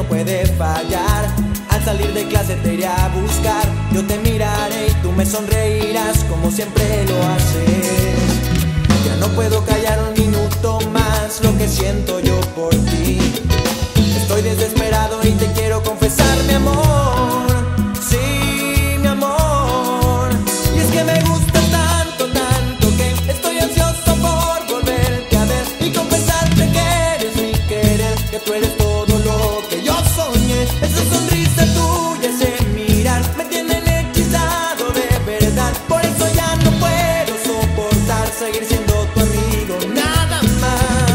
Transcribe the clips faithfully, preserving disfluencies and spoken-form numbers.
puede fallar. Al salir de clase te iré a buscar. Yo te miraré y tú me sonreirás como siempre lo haces. Ya no puedo callar un minuto más lo que siento yo por ti. Estoy desesperado y te quiero confesar, mi amor. Sí, mi amor. Y es que me gusta tanto, tanto que estoy ansioso por volverte a ver y confesarte que eres mi querer, que tú eres todo lo que yo soñé. Esa sonrisa tuya, ese mirar me tienen hechizado de verdad. Por eso ya no puedo soportar seguir siendo tu amigo, nada más.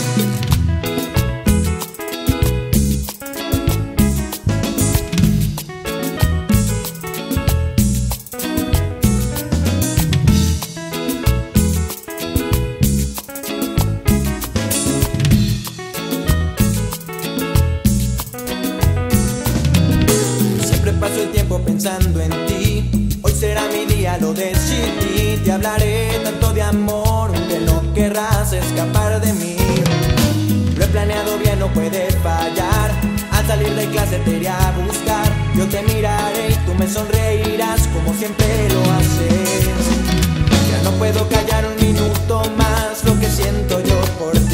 Paso el tiempo pensando en ti. Hoy será mi día, lo decidí. Te hablaré tanto de amor que no querrás escapar de mí. Lo he planeado bien, no puede fallar. Al salir de clase te iré a buscar. Yo te miraré y tú me sonreirás como siempre lo haces. Ya no puedo callar un minuto más lo que siento yo por ti.